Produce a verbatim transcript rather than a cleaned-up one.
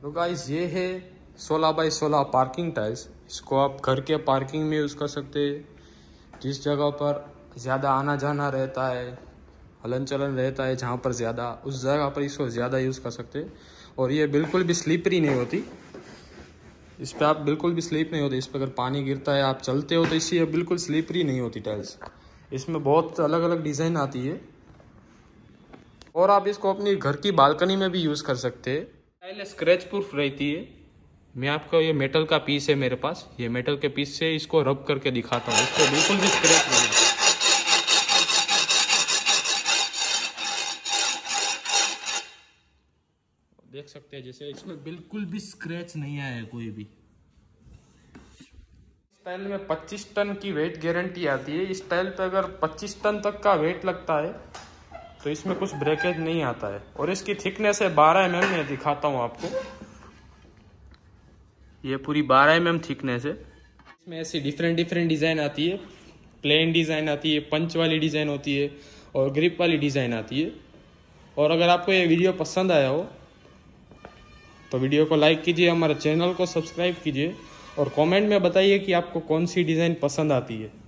तो गाइस ये है सोलह बाई सोलह पार्किंग टाइल्स। इसको आप घर के पार्किंग में यूज़ कर सकते हैं। जिस जगह पर ज़्यादा आना जाना रहता है, हलन चलन रहता है, जहाँ पर ज़्यादा, उस जगह पर इसको ज़्यादा यूज़ कर सकते हैं। और ये बिल्कुल भी स्लिपरी नहीं होती। इस पर आप बिल्कुल भी स्लिप नहीं होती। इस पर अगर पानी गिरता है, आप चलते हो, तो इससे ये बिल्कुल स्लिपरी नहीं होती टाइल्स। इसमें बहुत अलग अलग डिज़ाइन आती है और आप इसको अपनी घर की बालकनी में भी यूज़ कर सकते हैं। टाइल स्क्रैच प्रूफ रहती है। मैं आपको, ये मेटल का पीस है मेरे पास, ये मेटल के पीस से इसको रब करके दिखाता हूँ। इसको बिल्कुल भी स्क्रैच नहीं है। देख सकते हैं, जैसे इसमें बिल्कुल भी स्क्रैच नहीं आया है कोई भी। इस टाइल में पच्चीस टन की वेट गारंटी आती है। इस टाइल पे अगर पच्चीस टन तक का वेट लगता है तो इसमें कुछ ब्रेकेज नहीं आता है। और इसकी थिकनेस है बारह एम एम। मैं दिखाता हूँ आपको, ये पूरी बारह एम एम थिकनेस है। इसमें ऐसी डिफरेंट डिफरेंट डिज़ाइन आती है। प्लेन डिज़ाइन आती है, पंच वाली डिज़ाइन होती है और ग्रिप वाली डिज़ाइन आती है। और अगर आपको ये वीडियो पसंद आया हो तो वीडियो को लाइक कीजिए, हमारे चैनल को सब्सक्राइब कीजिए और कमेंट में बताइए कि आपको कौन सी डिज़ाइन पसंद आती है।